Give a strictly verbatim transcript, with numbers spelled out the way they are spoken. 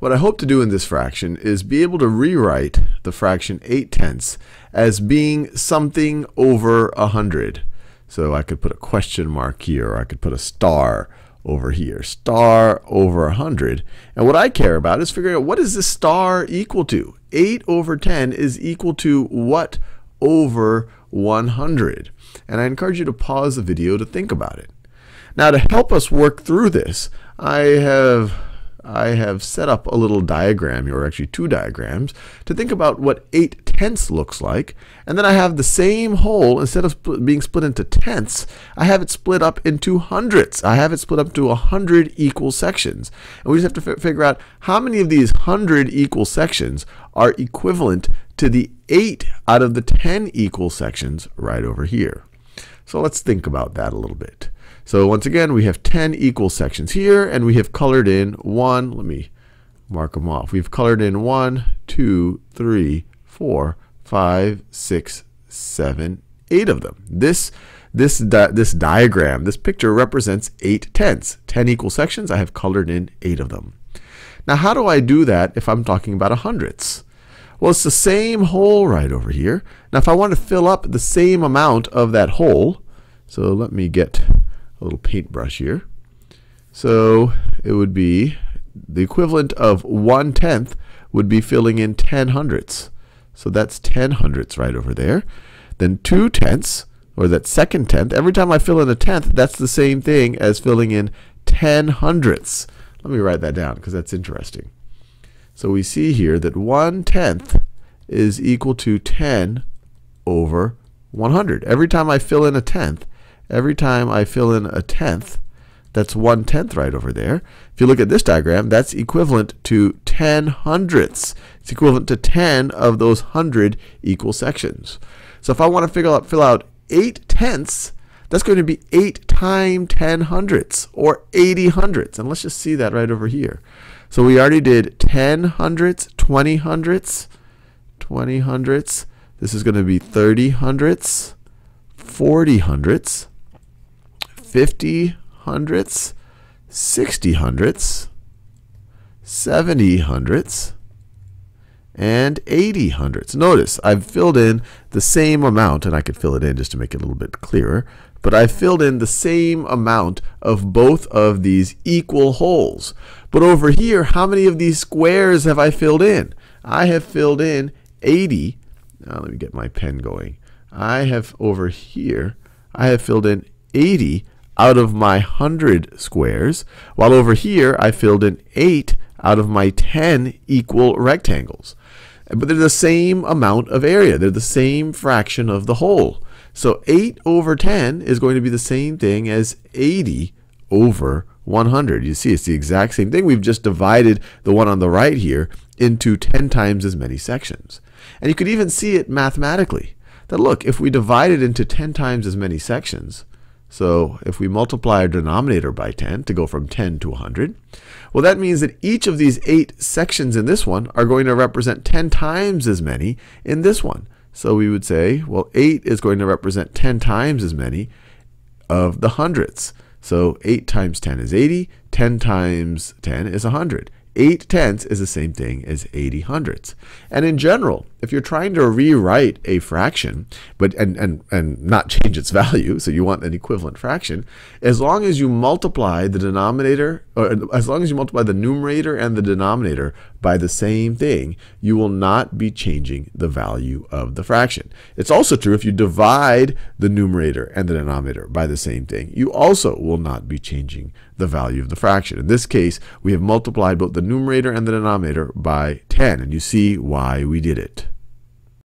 What I hope to do in this fraction is be able to rewrite the fraction eight tenths as being something over one hundred. So I could put a question mark here, or I could put a star over here. Star over one hundred. And what I care about is figuring out what is this star equal to. eight over ten is equal to what over one hundred? And I encourage you to pause the video to think about it. Now, to help us work through this, I have I have set up a little diagram here, or actually two diagrams, to think about what eight tenths looks like. And then I have the same whole, instead of split, being split into tenths, I have it split up into hundredths. I have it split up to one hundred equal sections. And we just have to figure out how many of these one hundred equal sections are equivalent to the eight out of the ten equal sections right over here. So let's think about that a little bit. So once again, we have ten equal sections here, and we have colored in one. Let me mark them off. We've colored in one, two, three, four, five, six, seven, eight of them. This, this, di this diagram, this picture represents eight tenths. ten equal sections, I have colored in eight of them. Now, how do I do that if I'm talking about a hundredths? Well, it's the same whole right over here. Now, if I want to fill up the same amount of that whole, so let me get a little paintbrush here. So it would be the equivalent of one tenth would be filling in ten hundredths. So that's ten hundredths right over there. Then two tenths, or that second tenth, every time I fill in a tenth, that's the same thing as filling in ten hundredths. Let me write that down because that's interesting. So we see here that one tenth is equal to ten over one hundred. Every time I fill in a tenth, every time I fill in a tenth, that's one tenth right over there. If you look at this diagram, that's equivalent to ten hundredths. It's equivalent to ten of those one hundred equal sections. So if I want to figure out, fill out eight tenths, that's going to be eight times ten hundredths, or eighty hundredths. And let's just see that right over here. So we already did ten hundredths, twenty hundredths, twenty hundredths. This is going to be thirty hundredths, forty hundredths, fifty hundredths, sixty hundredths, seventy hundredths, and eighty hundredths. Notice I've filled in the same amount, and I could fill it in just to make it a little bit clearer, but I filled in the same amount of both of these equal wholes. But over here, how many of these squares have I filled in? I have filled in eighty. Now let me get my pen going. I have over here, I have filled in eighty out of my one hundred squares, while over here I filled in eight out of my ten equal rectangles. But they're the same amount of area. They're the same fraction of the whole. So eight over ten is going to be the same thing as eighty over one hundred. You see, it's the exact same thing. We've just divided the one on the right here into ten times as many sections. And you could even see it mathematically. That look, if we divide it into ten times as many sections, so if we multiply our denominator by ten to go from ten to one hundred, well, that means that each of these eight sections in this one are going to represent ten times as many in this one. So we would say, well, eight is going to represent ten times as many of the hundredths. So eight times ten is eighty, ten times ten is one hundred. eight tenths is the same thing as eighty hundredths. And in general, if you're trying to rewrite a fraction, but and, and, and not change its value, so you want an equivalent fraction, as long as you multiply the denominator, or as long as you multiply the numerator and the denominator by the same thing, you will not be changing the value of the fraction. It's also true if you divide the numerator and the denominator by the same thing, you also will not be changing the value of the fraction. In this case, we have multiplied both the numerator and the denominator by ten, and you see why we did it.